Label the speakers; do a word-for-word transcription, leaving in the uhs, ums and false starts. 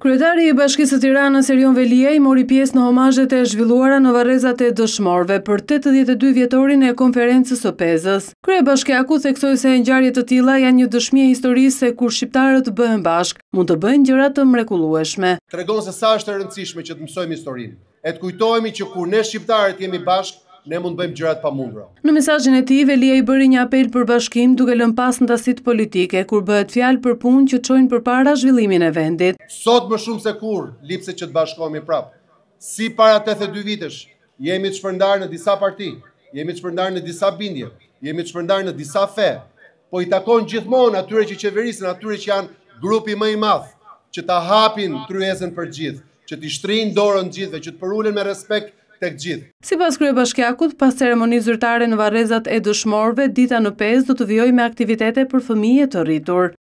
Speaker 1: Kryetari i Bashkisë së Tiranës Erion Veliaj mori pjesë në homazhet e zhvilluara në varrezat e dëshmorëve për tetëdhjetë e dy vjetorin e konferencës së Pezës. Kryebashkiaku theksoi se ngjarje të tilla janë një dëshmi e historisë se kur shqiptarët bëhen bashk, mund të bëjnë gjëra të mrekullueshme.
Speaker 2: Tregon se sa është e rëndësishme që të mësojmë historinë, e të kujtohemi që kur ne shqiptarët jemi bashk, ne mund bëjmë gjërat pamundura.
Speaker 1: Në mesazhin e tij, Veliaj bëri një apel për bashkim duke lënë pas ndasitë politike, kur bëhet fjalë për punë që çojnë përpara zhvillimin e vendit.
Speaker 2: Sot më shumë se kur, lipse që të bashkohemi prapë. Si para tetëdhjetë e dy vitesh, jemi të shpërndarë në disa parti, jemi të shpërndarë në disa bindje, jemi të shpërndarë në disa fe, po i takon gjithmonë atyre që qeverisin, atyre që janë grupi më i madh, që ta hapin tryezën për gjithë, që t'i shtrinë dorën gjithëve, që të përulen me respekt tek gjithë.
Speaker 1: Sipas kryebashkiakut, pas ceremonisë zyrtare në varrezat e dëshmorëve, dita në Pezë do të vijojë me aktivitete për fëmijë të rritur.